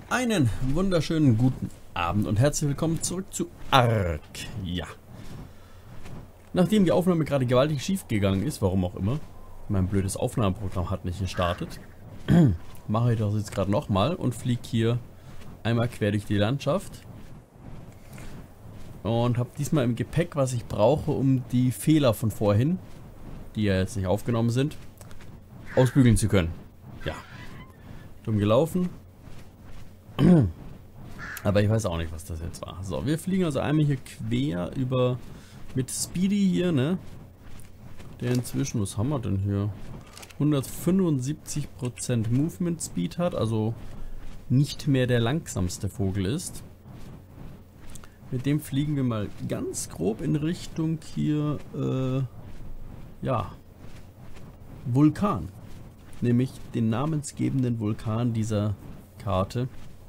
Einen wunderschönen guten Abend und herzlich willkommen zurück zu Ark. Ja. Nachdem die Aufnahme gerade gewaltig schief gegangen ist, warum auch immer, mein blödes Aufnahmeprogramm hat nicht gestartet, mache ich das jetzt gerade nochmal und fliege hier einmal quer durch die Landschaft. Und habe diesmal im Gepäck, was ich brauche, um die Fehler von vorhin, die ja jetzt nicht aufgenommen sind, ausbügeln zu können. Ja. Dumm gelaufen. Aber ich weiß auch nicht, was das jetzt war. So, wir fliegen also einmal hier quer über mit Speedy hier, ne? Der inzwischen, was haben wir denn hier? 175% Movement Speed hat, also nicht mehr der langsamste Vogel ist. Mit dem fliegen wir mal ganz grob in Richtung hier, ja, Vulkan. Nämlich den namensgebenden Vulkan dieser Karte.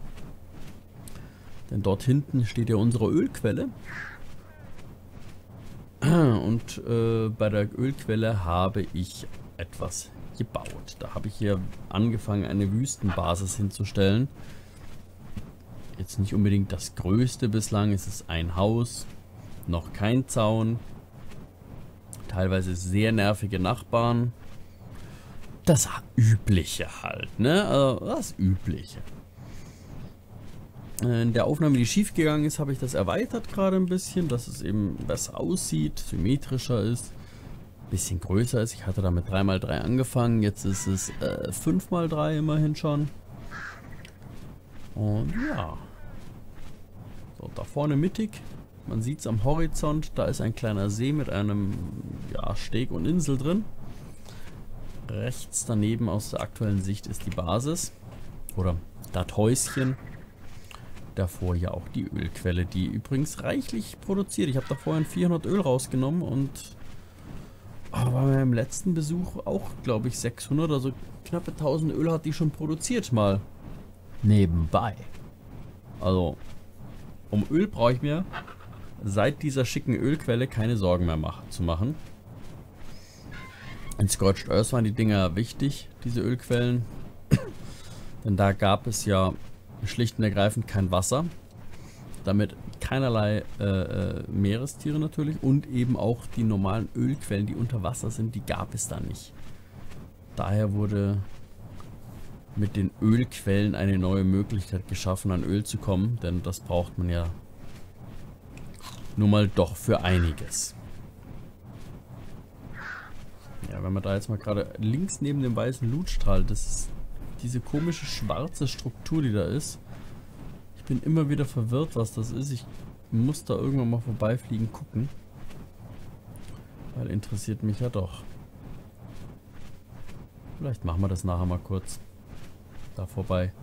Denn dort hinten steht ja unsere Ölquelle. Und bei der Ölquelle habe ich etwas gebaut. Da habe ich hier angefangen, eine Wüstenbasis hinzustellen. Jetzt nicht unbedingt das größte bislang. Es ist ein Haus, noch kein Zaun. Teilweise sehr nervige Nachbarn. Das Übliche halt, ne? Also das Übliche. In der Aufnahme, die schief gegangen ist, habe ich das erweitert gerade ein bisschen, dass es eben besser aussieht, symmetrischer ist, ein bisschen größer ist. Ich hatte da mit 3×3 angefangen, jetzt ist es 5×3 immerhin schon. Und ja. So, da vorne mittig, man sieht es am Horizont, da ist ein kleiner See mit einem ja, Steg und Insel drin. Rechts daneben aus der aktuellen Sicht ist die Basis, oder das Häuschen. Davor ja auch die Ölquelle, die übrigens reichlich produziert. Ich habe da vorhin 400 Öl rausgenommen und bei meinem letzten Besuch auch, glaube ich, 600, also knappe 1000 Öl hat die schon produziert mal. Nebenbei. Also, um Öl brauche ich mir seit dieser schicken Ölquelle keine Sorgen mehr zu machen. In Scorched Earth waren die Dinger wichtig, diese Ölquellen. Denn da gab es ja schlicht und ergreifend kein Wasser, damit keinerlei Meerestiere natürlich und eben auch die normalen Ölquellen, die unter Wasser sind, die gab es da nicht. Daher wurde mit den Ölquellen eine neue Möglichkeit geschaffen, an Öl zu kommen, denn das braucht man ja nun mal doch für einiges. Ja, wenn man da jetzt mal gerade links neben dem weißen Lootstrahl, das ist diese komische schwarze Struktur, die da ist. Ich bin immer wieder verwirrt, was das ist. Ich muss da irgendwann mal vorbeifliegen, gucken. Weil interessiert mich ja doch. Vielleicht machen wir das nachher mal kurz. Da vorbei.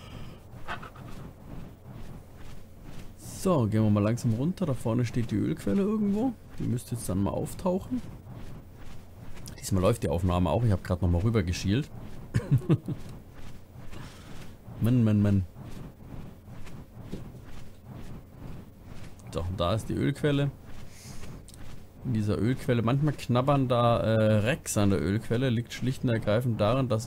So, gehen wir mal langsam runter. Da vorne steht die Ölquelle irgendwo. Die müsste jetzt dann mal auftauchen. Diesmal läuft die Aufnahme auch. Ich habe gerade noch mal rüber geschielt. Mann. So, da ist die Ölquelle. In dieser Ölquelle, manchmal knabbern da Rex an der Ölquelle. Liegt schlicht und ergreifend daran, dass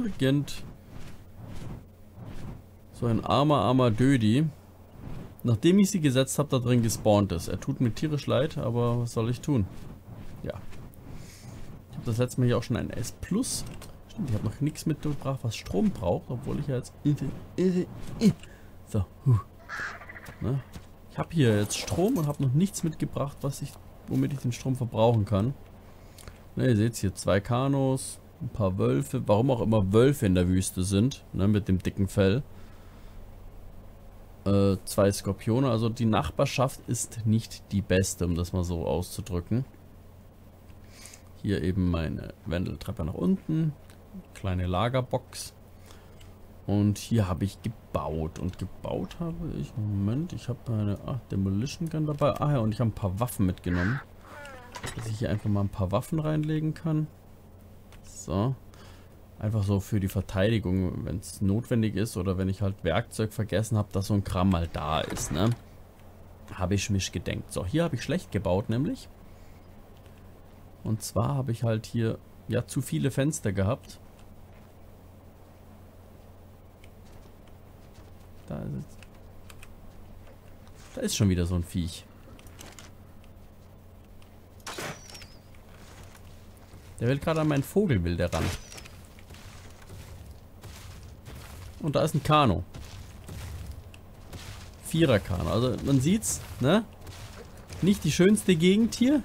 so ein armer Dödi, nachdem ich sie gesetzt habe, da drin gespawnt ist. Er tut mir tierisch leid, aber was soll ich tun? Ja. Ich habe das letzte Mal hier auch schon ein S+. Stimmt, ich habe noch nichts mitgebracht, was Strom braucht, obwohl ich ja jetzt... So. Ne? Ich habe hier jetzt Strom und habe noch nichts mitgebracht, womit ich den Strom verbrauchen kann. Ne, ihr seht hier 2 Kanos, ein paar Wölfe, warum auch immer Wölfe in der Wüste sind, ne, mit dem dicken Fell. 2 Skorpione, also die Nachbarschaft ist nicht die beste, um das mal so auszudrücken. Hier eben meine Wendeltreppe nach unten. Kleine Lagerbox. Und hier habe ich gebaut. Und gebaut habe ich... Moment, ich habe eine Demolition Gun dabei. Ah ja, und ich habe ein paar Waffen mitgenommen. Dass ich hier einfach mal ein paar Waffen reinlegen kann. So. Einfach so für die Verteidigung, wenn es notwendig ist. Oder wenn ich halt Werkzeug vergessen habe, dass so ein Kram mal da ist, ne? Habe ich mich gedenkt. So, hier habe ich schlecht gebaut, nämlich. Und zwar habe ich halt hier... ja, zu viele Fenster gehabt. Da ist schon wieder so ein Viech. Der will gerade an meinen Vogel, will der ran. Und da ist ein Kano. 4er-Kano. Also man sieht's, ne? Nicht die schönste Gegend hier.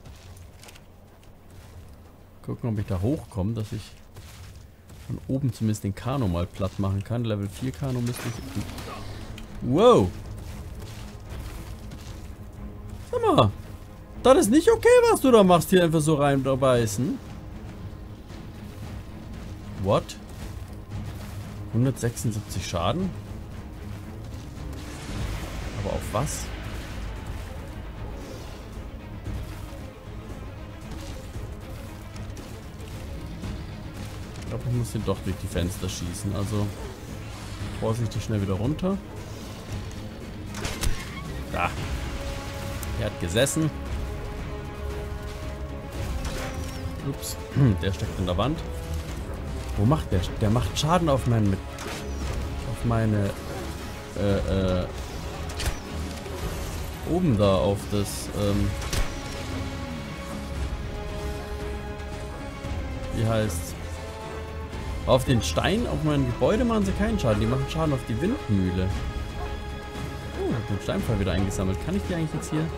Gucken, ob ich da hochkomme, dass ich von oben zumindest den Kano mal platt machen kann. Level 4 Kano müsste ich... Wow! Sag mal, das ist nicht okay, was du da machst, hier einfach so rein da beißen. What? 176 Schaden? Aber auf was? Ich glaube, ich muss den doch durch die Fenster schießen. Also vorsichtig schnell wieder runter. Da. Er hat gesessen. Ups. Der steckt in der Wand. Wo macht der? Der macht Schaden auf meine... oben da auf das... wie heißt's? Auf den Stein, auf mein Gebäude machen sie keinen Schaden. Die machen Schaden auf die Windmühle. Oh, ich hab den Steinpfeil wieder eingesammelt. Kann ich die eigentlich jetzt hier?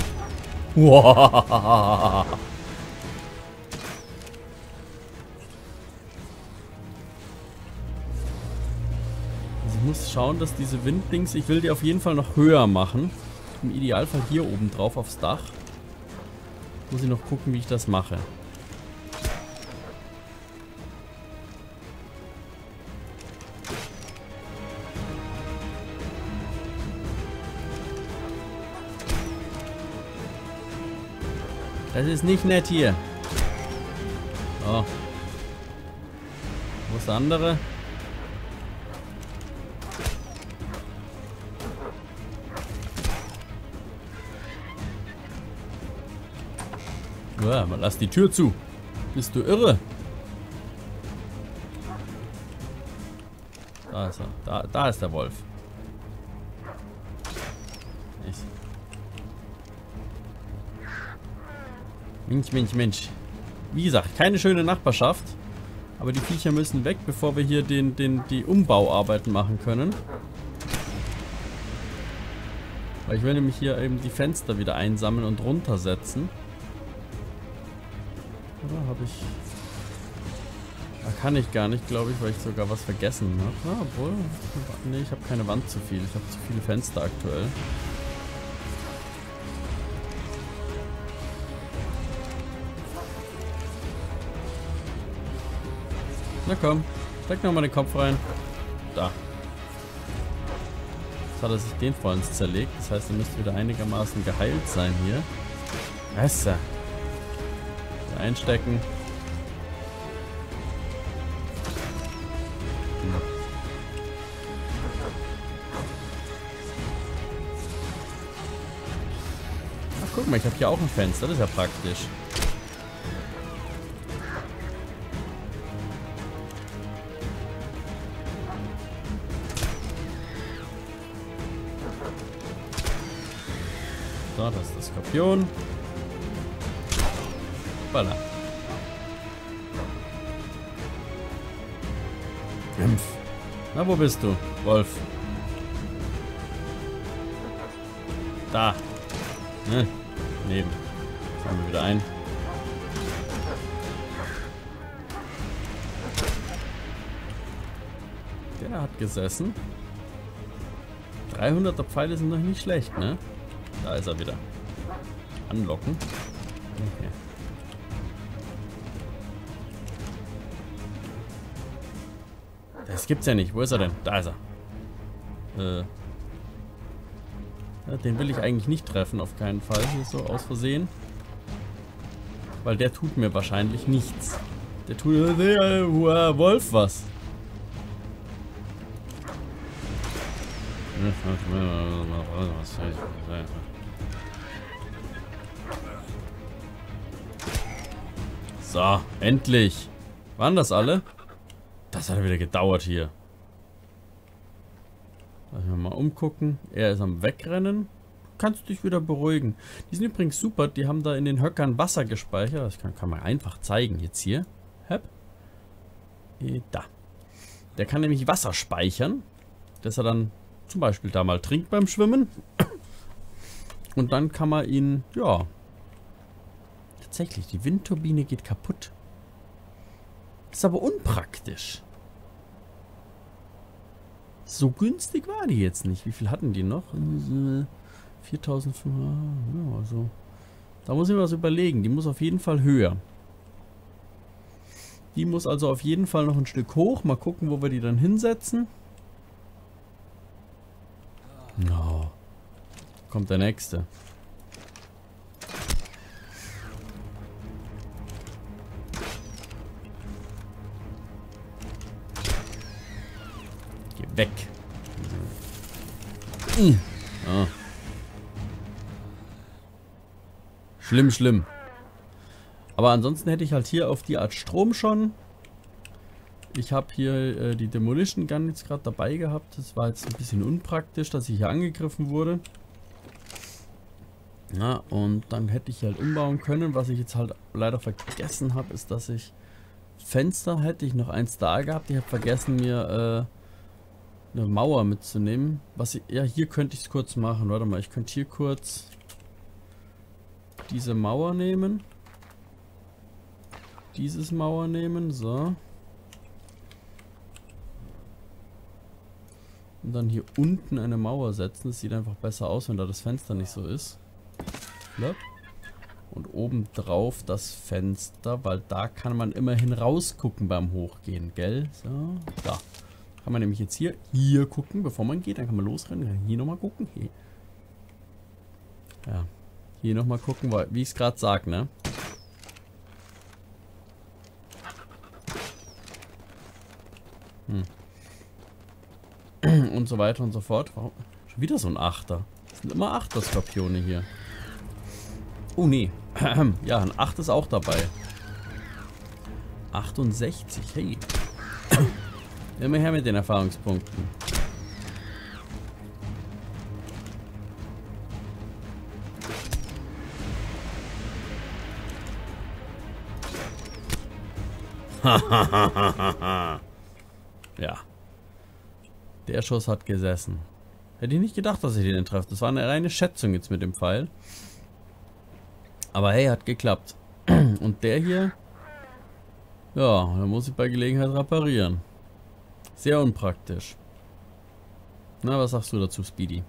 Wow. Also ich muss schauen, dass diese Winddings... Ich will die auf jeden Fall noch höher machen. Im Idealfall hier oben drauf aufs Dach. Muss ich noch gucken, wie ich das mache. Das ist nicht nett hier. So. Wo ist der andere? Ja, mal lass die Tür zu. Bist du irre? Da ist er. Da ist der Wolf. Mensch. Wie gesagt, keine schöne Nachbarschaft. Aber die Viecher müssen weg, bevor wir hier die Umbauarbeiten machen können. Weil ich will nämlich hier eben die Fenster wieder einsammeln und runtersetzen. Oder habe ich... Da kann ich gar nicht, glaube ich, weil ich sogar was vergessen habe. Ah, obwohl... Nee, ich habe keine Wand zu viel. Ich habe zu viele Fenster aktuell. Na komm, steck noch mal den Kopf rein. Da. Jetzt hat er sich den vollends zerlegt. Das heißt, er müsste wieder einigermaßen geheilt sein hier. Besser. Wieder einstecken. Ach, guck mal, ich habe hier auch ein Fenster. Das ist ja praktisch. So, das ist der Skorpion. Voila. Impf. Na, wo bist du, Wolf? Da. Ne? Neben. Fangen wir wieder ein. Der hat gesessen. 300er Pfeile sind noch nicht schlecht, ne? Da ist er wieder. Anlocken. Okay. Das gibt's ja nicht. Wo ist er denn? Da ist er. Ja, den will ich eigentlich nicht treffen, auf keinen Fall. Hier so aus Versehen. Weil der tut mir wahrscheinlich nichts. Der tut Wolf was. So, endlich. Waren das alle? Das hat wieder gedauert hier. Lass mich mal umgucken. Er ist am Wegrennen. Kannst dich wieder beruhigen. Die sind übrigens super. Die haben da in den Höckern Wasser gespeichert. Das kann man einfach zeigen. Jetzt hier. Hep. Da. Der kann nämlich Wasser speichern. Dass er dann zum Beispiel da mal trinkt beim Schwimmen. Und dann kann man ihn, ja. Tatsächlich, die Windturbine geht kaputt. Ist aber unpraktisch. So günstig war die jetzt nicht. Wie viel hatten die noch? 4.500. Ja, also. Da muss ich mir was überlegen. Die muss auf jeden Fall höher. Die muss also auf jeden Fall noch ein Stück hoch. Mal gucken, wo wir die dann hinsetzen. No. Kommt der nächste. Geh weg. Ah. Schlimm, schlimm. Aber ansonsten hätte ich halt hier auf die Art Strom schon. Ich habe hier die Demolition Gun jetzt gerade dabei gehabt. Das war jetzt ein bisschen unpraktisch, dass ich hier angegriffen wurde. Ja, und dann hätte ich halt umbauen können. Was ich jetzt halt leider vergessen habe, ist, dass ich Fenster hätte ich noch eins da gehabt. Ich habe vergessen, mir eine Mauer mitzunehmen. Was ich, ja, hier könnte ich es kurz machen. Warte mal, ich könnte hier kurz diese Mauer nehmen. Dieses Mauer nehmen, so. Und dann hier unten eine Mauer setzen. Das sieht einfach besser aus, wenn da das Fenster nicht so ist. Flop. Und oben drauf das Fenster, weil da kann man immerhin rausgucken beim Hochgehen, gell? So, da. Kann man nämlich jetzt hier gucken, bevor man geht. Dann kann man losrennen. Kann hier nochmal gucken. Hier. Ja. Hier nochmal gucken, weil, wie ich es gerade sage, ne? Und so weiter und so fort. Warum? Schon wieder so ein Achter. Das sind immer Achter-Skorpione hier. Oh nee. Ja, ein 8 ist auch dabei. 68, hey. Immer her mit den Erfahrungspunkten. Ja. Der Schuss hat gesessen. Hätte ich nicht gedacht, dass ich den treffe. Das war eine reine Schätzung jetzt mit dem Pfeil. Aber hey, hat geklappt. Und der hier... Ja, da muss ich bei Gelegenheit reparieren. Sehr unpraktisch. Na, was sagst du dazu, Speedy?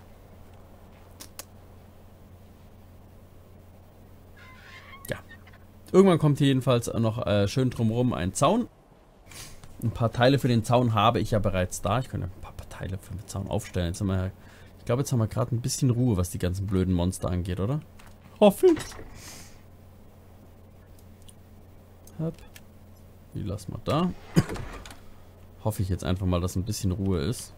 Ja. Irgendwann kommt hier jedenfalls noch schön drumherum ein Zaun. Ein paar Teile für den Zaun habe ich ja bereits da. Ich könnte ein paar Teile für den Zaun aufstellen. Jetzt haben wir, ich glaube, jetzt haben wir gerade ein bisschen Ruhe, was die ganzen blöden Monster angeht, oder? Hoffe ich. Die lassen wir da. Hoffe ich jetzt einfach mal, dass ein bisschen Ruhe ist.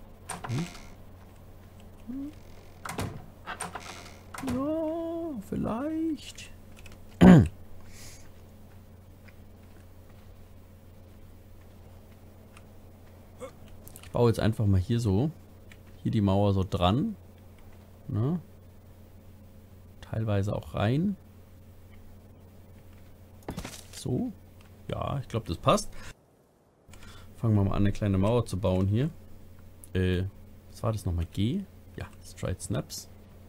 Ja, vielleicht. Ich baue jetzt einfach mal hier so. Hier die Mauer so dran. Ne? Teilweise auch rein. So. Ja, ich glaube, das passt. Fangen wir mal an, eine kleine Mauer zu bauen hier. Was war das nochmal? G? Ja, Stride Snaps.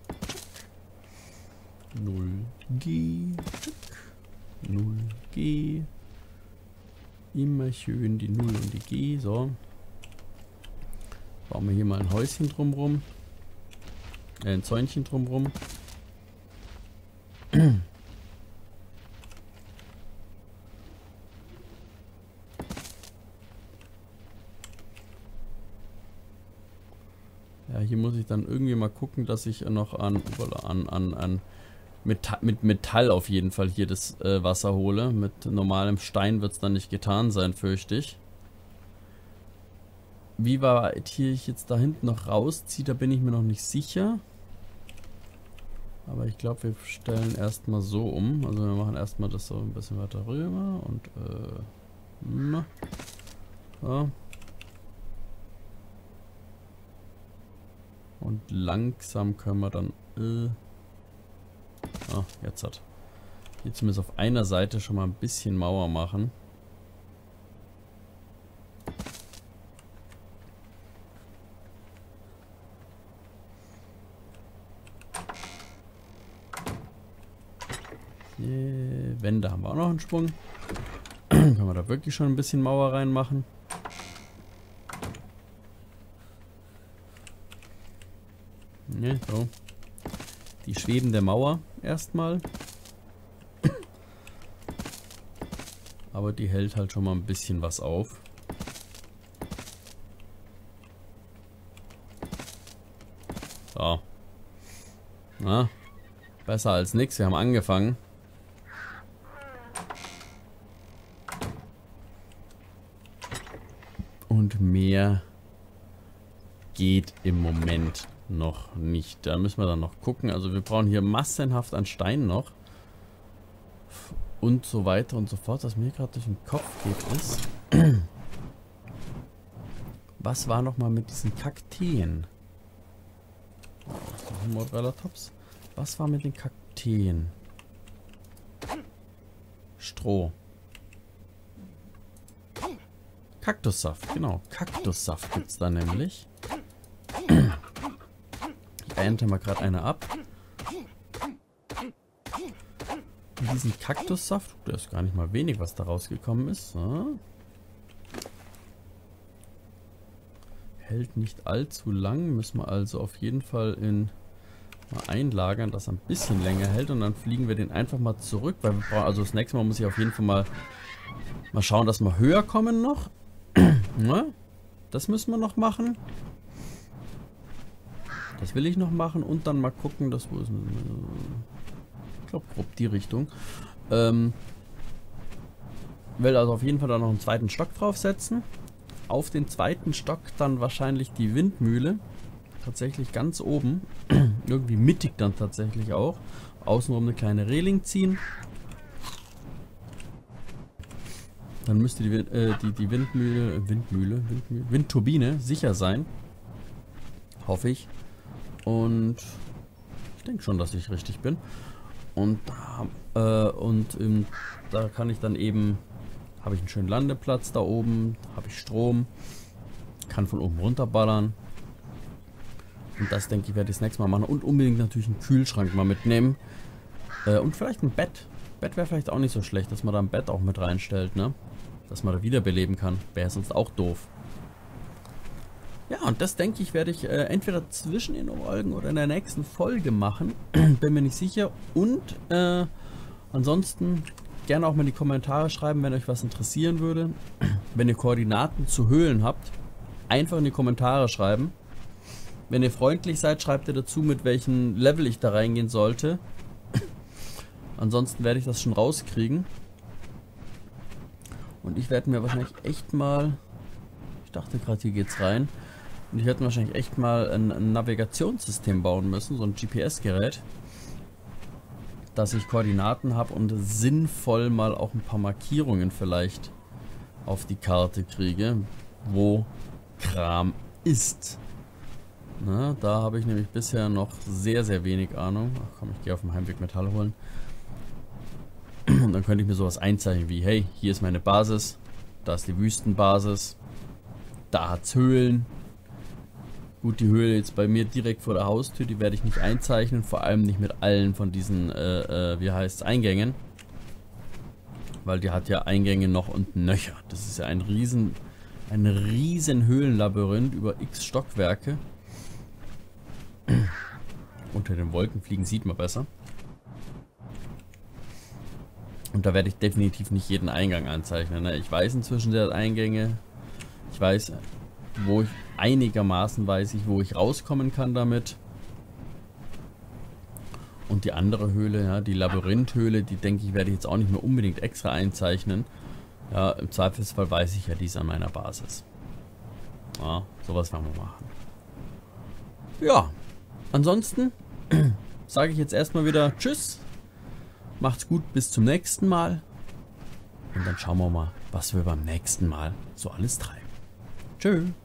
0G. 0G. Immer schön die 0 und die G. So. Bauen wir hier mal ein Häuschen drumrum. Ein Zäunchen drumrum. Ja, hier muss ich dann irgendwie mal gucken, dass ich noch mit Metall auf jeden Fall hier das Wasser hole. Mit normalem Stein wird es dann nicht getan sein, fürchte ich. Wie weit hier ich jetzt da hinten noch rausziehe, da bin ich mir noch nicht sicher. Aber ich glaube, wir stellen erstmal so um. Also wir machen erstmal das so ein bisschen weiter rüber und so. Und langsam können wir dann... jetzt hat... Hier zumindest auf einer Seite schon mal ein bisschen Mauer machen. Wände haben wir auch noch einen Schwung. Können wir da wirklich schon ein bisschen Mauer reinmachen. Ne, so. Die schwebende Mauer erstmal. Aber die hält halt schon mal ein bisschen was auf. So. Na, besser als nichts. Wir haben angefangen. Und mehr geht im Moment noch nicht. Da müssen wir dann noch gucken. Also wir brauchen hier massenhaft an Stein noch. Und so weiter und so fort. Was mir gerade durch den Kopf geht ist... Was war nochmal mit diesen Kakteen? Morellatops. Was war mit den Kakteen? Stroh. Kaktussaft, genau. Kaktussaft gibt es da nämlich. Ich ernte mal gerade eine ab. Und diesen Kaktussaft, der ist gar nicht mal wenig, was da rausgekommen ist. So. Hält nicht allzu lang. Müssen wir also auf jeden Fall mal einlagern, dass er ein bisschen länger hält. Und dann fliegen wir den einfach mal zurück. Weil wir brauchen, also das nächste Mal muss ich auf jeden Fall mal schauen, dass wir höher kommen noch. Na, das müssen wir noch machen. Das will ich noch machen. Und dann mal gucken, dass wo ist... Ich glaube grob die Richtung. Will also auf jeden Fall da noch einen zweiten Stock draufsetzen. Auf den zweiten Stock dann wahrscheinlich die Windmühle. Tatsächlich ganz oben. Irgendwie mittig dann tatsächlich auch. Außenrum eine kleine Reling ziehen. Dann müsste die Windturbine sicher sein. Hoffe ich. Und ich denke schon, dass ich richtig bin. Und da kann ich dann eben... Habe ich einen schönen Landeplatz da oben, habe ich Strom, kann von oben runterballern. Und das, denke ich, werde ich das nächste Mal machen. Und unbedingt natürlich einen Kühlschrank mal mitnehmen. Und vielleicht ein Bett. Bett wäre vielleicht auch nicht so schlecht, dass man da ein Bett auch mit reinstellt, ne? Dass man da wiederbeleben kann. Wäre sonst auch doof. Ja, und das, denke ich, werde ich entweder zwischen den Folgen oder in der nächsten Folge machen. Bin mir nicht sicher. Und ansonsten... Gerne auch mal in die Kommentare schreiben, wenn euch was interessieren würde. Wenn ihr Koordinaten zu Höhlen habt, einfach in die Kommentare schreiben. Wenn ihr freundlich seid, schreibt ihr dazu, mit welchem Level ich da reingehen sollte. Ansonsten werde ich das schon rauskriegen. Und ich werde mir wahrscheinlich echt mal... Ich dachte gerade, hier geht's rein. Und ich werde mir wahrscheinlich echt mal ein Navigationssystem bauen müssen, so ein GPS-Gerät. Dass ich Koordinaten habe und sinnvoll mal auch ein paar Markierungen vielleicht auf die Karte kriege, wo Kram ist. Na, da habe ich nämlich bisher noch sehr, sehr wenig Ahnung. Ach komm, ich gehe auf dem Heimweg Metall holen. Und dann könnte ich mir sowas einzeichnen wie, hey, hier ist meine Basis, da ist die Wüstenbasis, da hat's Höhlen. Gut, die Höhle jetzt bei mir direkt vor der Haustür, die werde ich nicht einzeichnen, vor allem nicht mit allen von diesen, wie heißt es, Eingängen. Weil die hat ja Eingänge noch und nöcher. Das ist ja ein riesen Höhlenlabyrinth über x Stockwerke. Unter den Wolken fliegen sieht man besser. Und da werde ich definitiv nicht jeden Eingang anzeichnen. Ne? Ich weiß inzwischen der Eingänge. Ich weiß, wo ich einigermaßen weiß ich, wo ich rauskommen kann damit. Und die andere Höhle, ja, die Labyrinthhöhle, die denke ich, werde ich jetzt auch nicht mehr unbedingt extra einzeichnen. Ja, im Zweifelsfall weiß ich ja, die ist an meiner Basis. Ja, sowas werden wir machen. Ja, ansonsten sage ich jetzt erstmal wieder Tschüss. Macht's gut, bis zum nächsten Mal. Und dann schauen wir mal, was wir beim nächsten Mal so alles treiben. Tschüss.